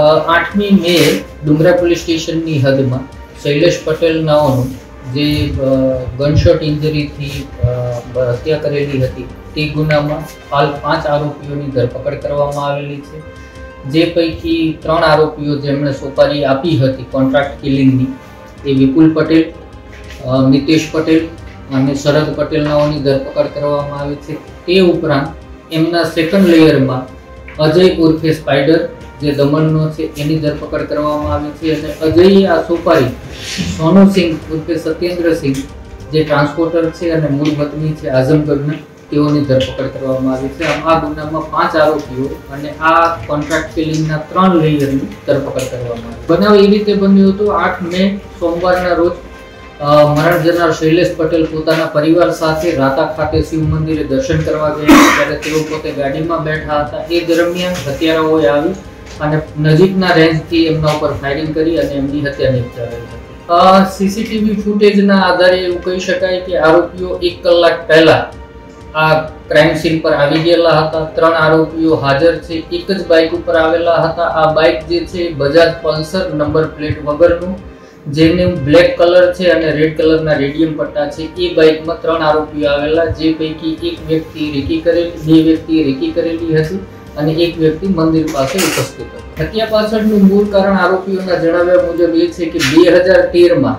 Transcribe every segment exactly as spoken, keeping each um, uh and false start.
आठमी मे डुंगरा पोलीस स्टेशननी हदमां शैलेश पटेल नाओनुं जे गनशॉट इंजरीथी हत्या करेली हती ते गुनामां हाल पांच आरोपीओनी धरपकड़ करवामां आवेली छे। जे पैकी त्रण आरोपीओ जेमणे सोपारी आपी हती कॉन्ट्राक्ट किलिंगनी ए विपुल पटेल, मितेश पटेल અને શરદ પટેલ નાઓની ધરપકડ કરવામાં આવી છે। તે ઉપરાંત એમના સેકન્ડ લેયરમાં અજય ઉર્ફે સ્પાઈડર જે દમણનો છે એની ધરપકડ કરવામાં આવી છે અને અજય આ સોપારી સોનુ સિંહ ઉર્ફે સત્યેન્દ્ર સિંહ જે ટ્રાન્સપોર્ટર છે અને મૂળ વતની છે આઝમગઢના તેઓની ધરપકડ કરવામાં આવી છે। આમ આ ગુનામાં પાંચ આરોપીઓ અને આ કોન્ટ્રાક્ટ કિલિંગના ત્રણ લેયરની ધરપકડ કરવામાં આવી। બનાવ એ રીતે બન્યો હતો આઠ મે સોમવારના રોજ मरण जनार शैलेश पटेल पोताना परिवार साथे राता खाते शिव मंदिरे दर्शन करवा गया त्यारे तेओ पोते गाडीमां बैठा हता। ए दरमियान हत्याराओए आवी अने नजीकना रेंजथी एमना उपर फायरिंग करी अने एमनी हत्या निपजावेली हती। सीसीटीवी फूटेजना आधारे एवुं कही शकाय के आरोपीओ एक कलाक पहेला आ क्राइम सीन पर आवी गेला हता। त्रण आरोपीओ हाजर छे। एक ज बाइक उपर आवेला हता। आ बाइक जे छे बजाज पल्सर नंबर प्लेट वगरनुं जेने ब्लेक कलर छे अने रेड कलरना रेडियम पट्टा छे। ए बाइकमां त्रण आरोपीओ आवेला जे पैकी एक व्यक्ति रेकी करेली बे व्यक्ति रेकी करेली हती अने एक व्यक्ति मंदिर पासे उपस्थित हतो। हत्या पाछळनुं मूळ कारण आरोपीओना जणाव्या मुजब ए छे के दो हज़ार तेरह मां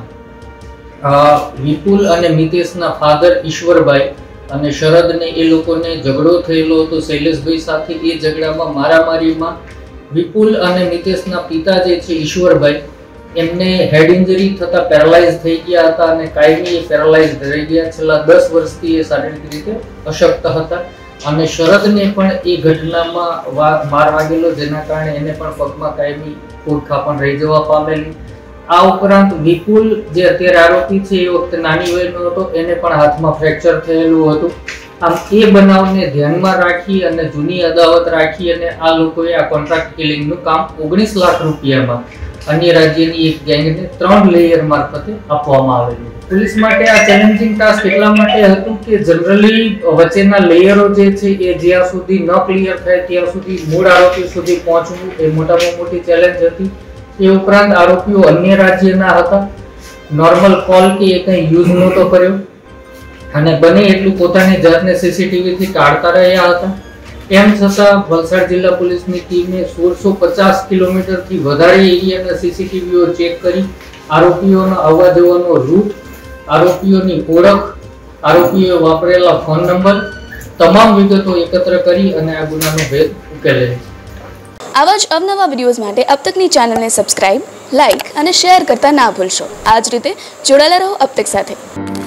विपुल अने मितेशना फाधर ईश्वरभाई अने शरदने ए लोकोने झगड़ो थयेलो हतो शैलेशभाई साथे। ए झगड़ामां मारामारीमां विपुल अने मितेशना पिता जे छे ईश्वरभाई एमने हेड इंजरी थता पेरालाइज थई गया हता अने कायमी पेरालाइज रही गया। छेल्ला दस वर्षथी ए शारीरिक रीते अशक्त हता अने शरदने पण ए घटनामां मार वागेलो जेना कारणे एने पण पगमां कायमी फूटखापण रही जवा पामेली। आ उपरांत विपुल जे अत्यारे आरोपी छे ए वखते नानी वयनो हतो एने पण हाथमां फ्रेक्चर थयेलुं हतुं। आम ए बनावने ध्यानमां राखी अने जूनी अदावत राखी अने आ लोकोए आ कॉन्ट्राक्ट किलिंगनुं काम ओगनीस लाख रूपियामां अन्य राज्यनी एक गैंगने त्रण लेयर मार्फते आपवामां आवेલું। पुलिस माटे आ चेलेन्जिंग टास्क એટલા માટે હતું કે જનરલી વચ્ચેના લેયરો જે છે એ જ્યાં સુધી ન ક્લિયર થાય ત્યાં સુધી મૂળ આરોપી સુધી પહોંચવું એ મોટામાં મોટી ચેલેન્જ હતી। એ ઉપરાંત આરોપીઓ અન્ય રાજ્યના હતા। નોર્મલ કોલ કે એ કંઈ યુઝ નહોતો કર્યો અને બને એટલું પોતાની જાતને સીસીટીવી થી ટાળતા રહ્યા હતા। एम छता वलसाड जिला पुलिसनी टीमे सोलसो पचास किलोमीटर थी वधारे एरियाना सीसीटीवीओ चेक करी आरोपीओनो आववा जવાનો रूट, आरोपीओनी ओळख, आरोपीओए वापरेला फोन नंबर तमाम विगतो एकत्र करी अने आ गुनानो भेद उकेले छे। आवा ज अवनवा विडियोज माटे अब तकनी चेनलने सब्सक्राइब, लाइक अने शेर करता ना भूलशो। आज रीते जोड़ाયેલા રહો अब तक साथे।